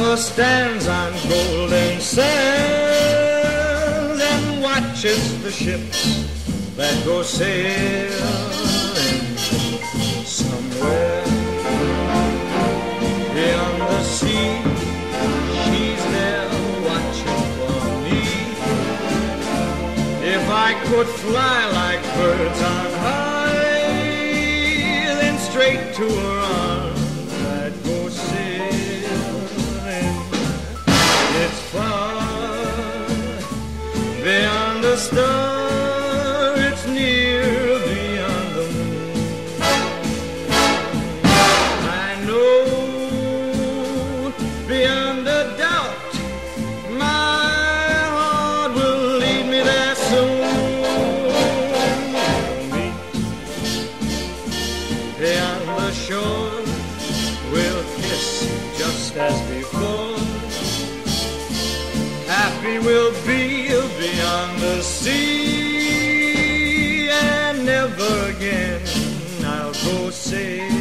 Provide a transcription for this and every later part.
river stands on golden sands and watches the ships that go sailing somewhere beyond the sea. She's there watching for me. If I could fly like birds on high, then straight to her arms I'd go sailing. It's far beyond the star, it's near beyond the moon. I know beyond a doubt my heart will lead me there soon. We'll meet beyond the shore, we'll kiss just as before. Happy we'll be beyond the sea, and never again I'll go sailing.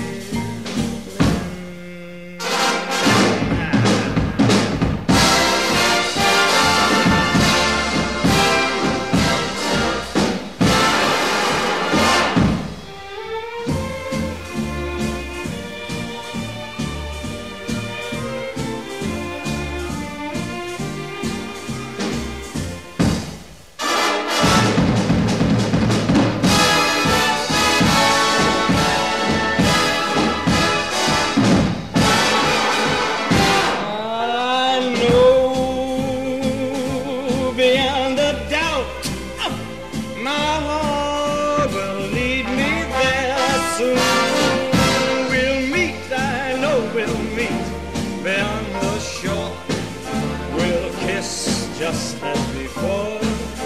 Just as before,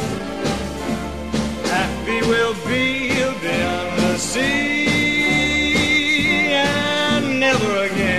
happy we'll be beyond the sea, and never again